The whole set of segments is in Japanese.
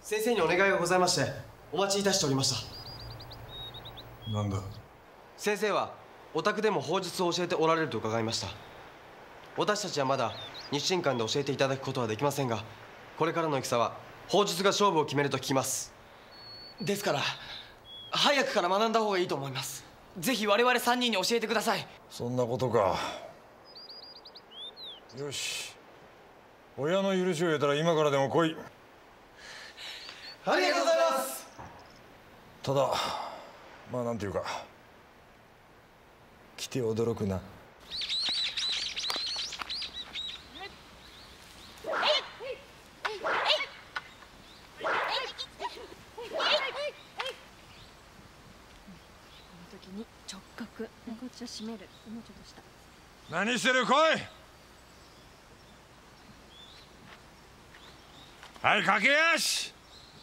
先生にお願いがございましてお待ちいたしておりました。 なんだ。 先生はお宅でも法術を教えておられると伺いました。私たちはまだ日進館で教えていただくことはできませんが、これからの戦は法術が勝負を決めると聞きます。 ですから早くから学んだ方がいいと思います。ぜひ我々3人に教えてください。 そんなことか。よし、親の許しを得たら今からでも来い。 ありがとうございます。 ただまあなんていうか、来て驚くな。 直角、こっちを締める。もうちょっと下。 何してる、来い。はい、駆け足。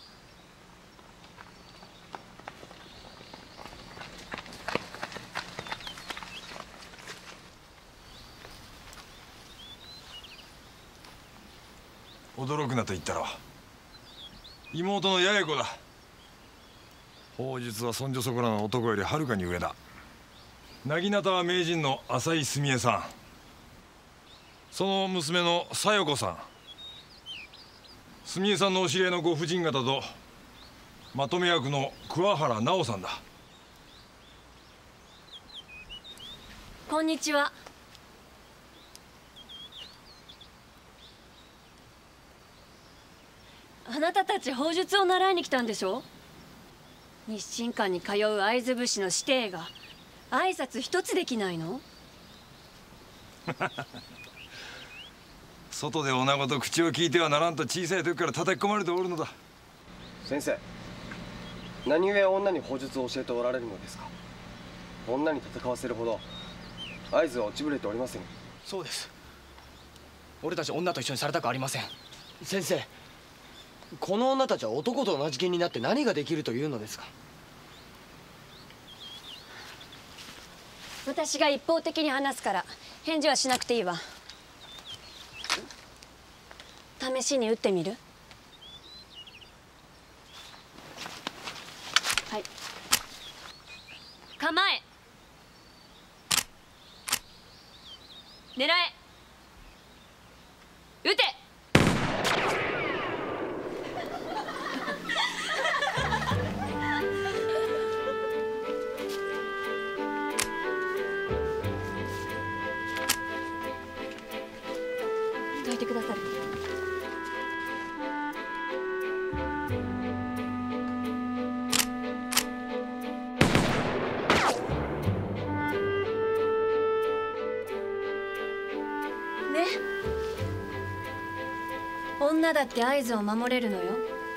驚くなと言ったろ。妹の八重子だ。法術はそんじょそこらの男よりはるかに上だ。薙刀は名人の浅井澄江さん、その娘の小夜子さん、澄江さんのお知り合いのご婦人方とまとめ役の桑原奈緒さんだ。 こんにちは。あなたたち法術を習いに来たんでしょ。日進館に通う会津武士の師弟が挨拶一つできないの？ 外で女子と口を聞いてはならんと小さい時から叩き込まれておるのだ。 先生、何故女に法術を教えておられるのですか。女に戦わせるほど合図は落ちぶれておりません。 そうです。俺たち女と一緒にされたくありません。先生、この女たちは男と同じ気になって何ができるというのですか。 私が一方的に話すから返事はしなくていいわ。試しに打ってみる？はい。構え。狙え。撃て。どいてくださる？ね。女だって合図を守れるのよ。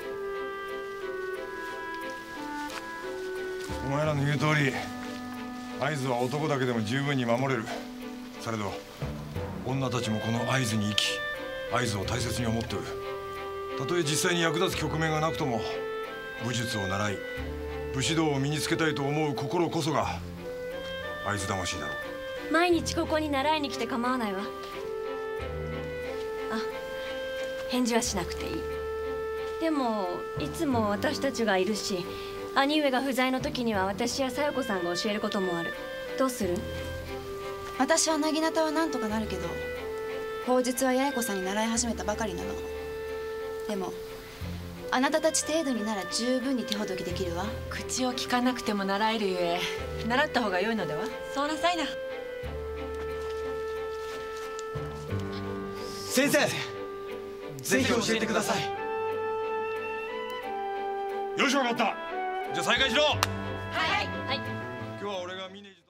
お前らの言う通り、合図は男だけでも十分に守れる。されど女たちもこの合図に生き、合図を大切に思っておる。たとえ実際に役立つ局面がなくとも武術を習い武士道を身につけたいと思う心こそが合図魂だろう。 毎日ここに習いに来て構わないわ。あ、返事はしなくていい。でもいつも私たちがいるし、兄上が不在の時には私や小夜子さんが教えることもある。どうする？ 私は薙刀はなんとかなるけど、法術は八重子さんに習い始めたばかりなの。でもあなたたち程度になら十分に手ほどきできるわ。 口を聞かなくても習えるゆえ、習った方が良いのでは。そうなさいな。 先生、ぜひ教えてください。 よし、分かった。じゃあ再開しろ。 はい。はい。 今日は俺が峰